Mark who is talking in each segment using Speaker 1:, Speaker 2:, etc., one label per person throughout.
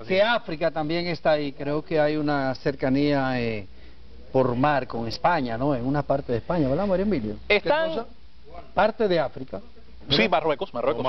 Speaker 1: que África también está ahí. Creo que hay una cercanía por mar con España, ¿no? En una parte de España, ¿verdad, Mario Emilio?
Speaker 2: Están...
Speaker 1: Parte de África.
Speaker 2: Sí, Marruecos.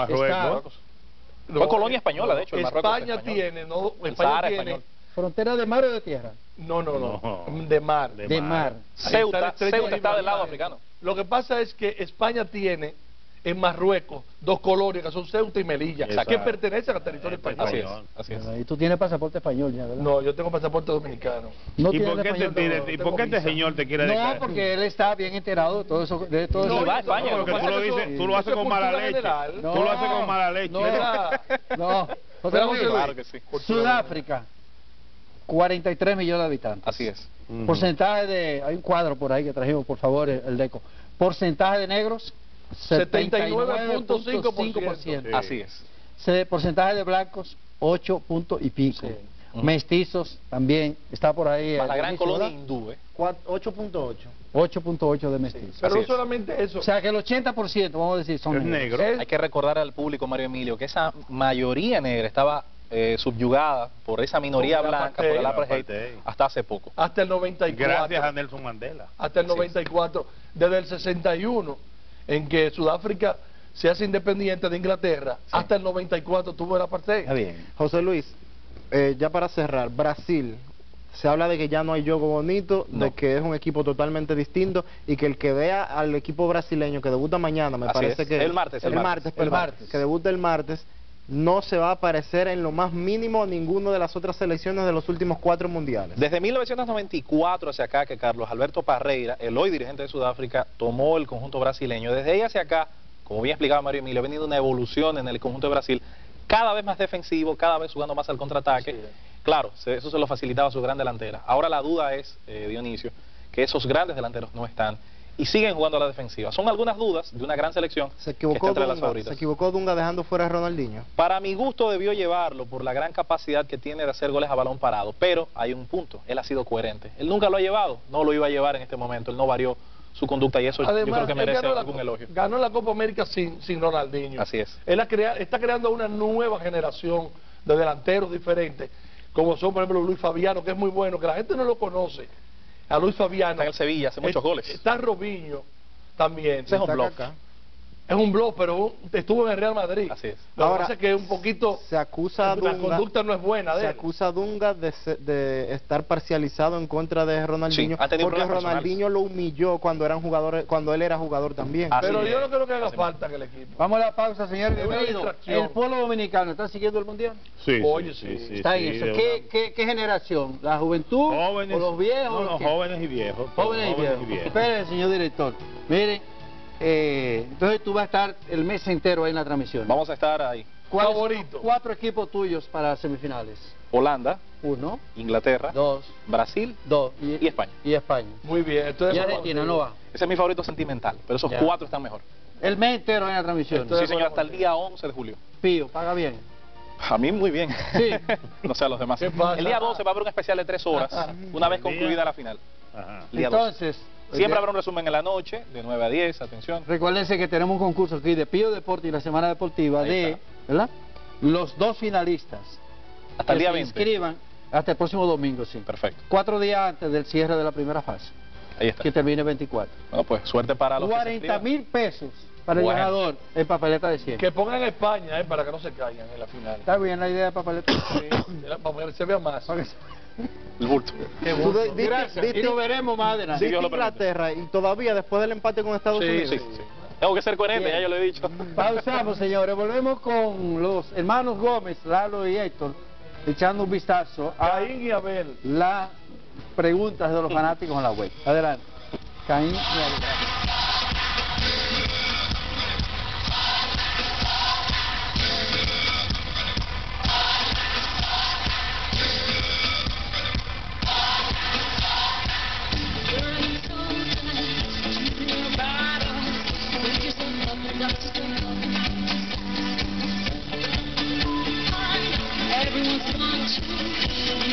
Speaker 2: Fue colonia española, de hecho.
Speaker 3: España tiene, ¿no? España tiene...
Speaker 1: ¿Frontera de mar o de tierra?
Speaker 3: No, de mar.
Speaker 1: De mar.
Speaker 2: Ceuta está del lado africano.
Speaker 3: Lo que pasa es que España tiene en Marruecos 2 colonias que son Ceuta y Melilla, que pertenecen al territorio español.
Speaker 2: Así es.
Speaker 1: Y tú tienes pasaporte español ya, ¿verdad?
Speaker 3: No, yo tengo pasaporte dominicano.
Speaker 4: ¿Y por qué este señor te quiere dejar?
Speaker 1: No, porque él está bien enterado de todo eso.
Speaker 2: No, va a España.
Speaker 4: Porque tú lo haces con mala leche. Tú lo haces con mala leche.
Speaker 1: No.
Speaker 2: Claro que sí.
Speaker 1: Sudáfrica, 43 millones de habitantes.
Speaker 2: Así es.
Speaker 1: Porcentaje de... Hay un cuadro por ahí que trajimos, por favor, el DECO. Porcentaje de negros, 79.5%.
Speaker 2: Así es.
Speaker 1: Porcentaje de blancos, 8 puntos y pico.
Speaker 3: Sí.
Speaker 1: Mestizos también, está por ahí.
Speaker 2: Más la gran colonia hindú,
Speaker 1: 8.8. 8.8 de mestizos.
Speaker 3: Pero no solamente eso.
Speaker 1: O sea que el 80%, vamos a decir, son negros.
Speaker 2: Hay que recordar al público, Mario Emilio, que esa mayoría negra estaba subyugada por esa minoría blanca, por el apartheid, hasta hace poco.
Speaker 3: Hasta el 94.
Speaker 4: Gracias a Nelson Mandela.
Speaker 3: Hasta el 94. Desde el 61, en que Sudáfrica se hace independiente de Inglaterra, hasta el 94 tuvo el apartheid.
Speaker 5: Está bien. José Luis, ya para cerrar, Brasil, se habla de que ya no hay juego bonito, de que es un equipo totalmente distinto y que el que vea al equipo brasileño que debuta mañana, me parece que...
Speaker 2: El martes,
Speaker 5: que debuta el martes, no se va a aparecer en lo más mínimo ninguno de las otras selecciones de los últimos 4 mundiales.
Speaker 2: Desde 1994 hacia acá, que Carlos Alberto Parreira, el hoy dirigente de Sudáfrica, tomó el conjunto brasileño. Desde ahí hacia acá, como bien explicaba Mario Emilio, ha venido una evolución en el conjunto de Brasil, cada vez más defensivo, cada vez jugando más al contraataque. Sí. Claro, eso se lo facilitaba a su gran delantera. Ahora la duda es, Dionisio, que esos grandes delanteros no están y siguen jugando a la defensiva. Son algunas dudas de una gran selección que está entre las favoritas.
Speaker 5: ¿Se equivocó Dunga dejando fuera a Ronaldinho?
Speaker 2: Para mi gusto debió llevarlo por la gran capacidad que tiene de hacer goles a balón parado, pero hay un punto, él ha sido coherente. Él nunca lo ha llevado, no lo iba a llevar en este momento, él no varió su conducta y eso además, yo creo que merece algún elogio.
Speaker 3: Ganó la Copa América sin Ronaldinho.
Speaker 2: Así es.
Speaker 3: Él está creando una nueva generación de delanteros diferentes, como son por ejemplo Luis Fabiano, que es muy bueno, que la gente no lo conoce. A Luis Fabiano.
Speaker 2: Está en el Sevilla, hace muchos goles.
Speaker 3: Está Robinho también.
Speaker 2: Ese es un block.
Speaker 3: Es un blog, pero estuvo en el Real Madrid.
Speaker 2: Así es.
Speaker 3: Lo que pasa es que un poquito
Speaker 5: se acusa a Dunga,
Speaker 3: la conducta no es buena de él.
Speaker 5: Se acusa a Dunga de estar parcializado en contra de Ronaldinho,
Speaker 2: sí,
Speaker 5: porque Ronaldinho lo humilló cuando eran jugadores, cuando él era jugador también.
Speaker 3: Pero yo no creo que haga falta en el equipo.
Speaker 1: Vamos a la pausa, señor. El pueblo dominicano está siguiendo el mundial.
Speaker 4: Sí.
Speaker 3: Oye, sí.
Speaker 1: Está en eso. ¿Qué generación? ¿La juventud?
Speaker 4: Jóvenes,
Speaker 1: o los viejos?
Speaker 4: No, jóvenes y viejos.
Speaker 1: Jóvenes y viejos. Espere, señor director. Miren. Entonces tú vas a estar el mes entero ahí en la transmisión.
Speaker 2: Vamos a estar ahí.
Speaker 3: Favorito.
Speaker 1: 4 equipos tuyos para semifinales.
Speaker 2: Holanda,
Speaker 1: 1,
Speaker 2: Inglaterra,
Speaker 1: 2,
Speaker 2: Brasil
Speaker 1: 2
Speaker 2: y España.
Speaker 1: Y España.
Speaker 3: Muy bien. Entonces,
Speaker 1: y Argentina no va.
Speaker 2: Ese es mi favorito sentimental, pero esos 4 están mejor.
Speaker 1: El mes entero en la transmisión.
Speaker 2: Sí, señor, hasta el día 11 de julio.
Speaker 1: Pío, paga bien.
Speaker 2: A mí muy bien.
Speaker 1: Sí.
Speaker 2: No sé a los demás. El día 12 va a haber un especial de 3 horas, una vez concluida la final.
Speaker 1: Entonces...
Speaker 2: Siempre habrá un resumen en la noche, de 9 a 10, atención.
Speaker 1: Recuérdense que tenemos un concurso aquí de Pío Deporte y la Semana Deportiva ¿verdad? Los 2 finalistas.
Speaker 2: Hasta el día 20.
Speaker 1: Inscriban hasta el próximo domingo, sí.
Speaker 2: Perfecto.
Speaker 1: 4 días antes del cierre de la primera fase.
Speaker 2: Ahí está.
Speaker 1: Que termine el 24.
Speaker 2: Bueno, pues suerte para los
Speaker 1: 40.000 pesos para el ganador en papeleta de 100.
Speaker 3: Que pongan España, para que no se caigan en la final.
Speaker 1: Está bien la idea de papeleta.
Speaker 3: Para que se vea más.
Speaker 2: El bulto.
Speaker 1: Gracias. Y lo veremos más adelante.
Speaker 5: Dice Inglaterra y todavía después del empate con Estados Unidos.
Speaker 2: Sí. Tengo que ser coherente, ya yo lo he dicho.
Speaker 1: Pausamos, señores. Volvemos con los hermanos Gómez, Lalo y Héctor, echando un vistazo a
Speaker 3: Caín y Abel.
Speaker 1: Las preguntas de los fanáticos en la web. Adelante. Caín y Abel.
Speaker 6: Everyone's watching.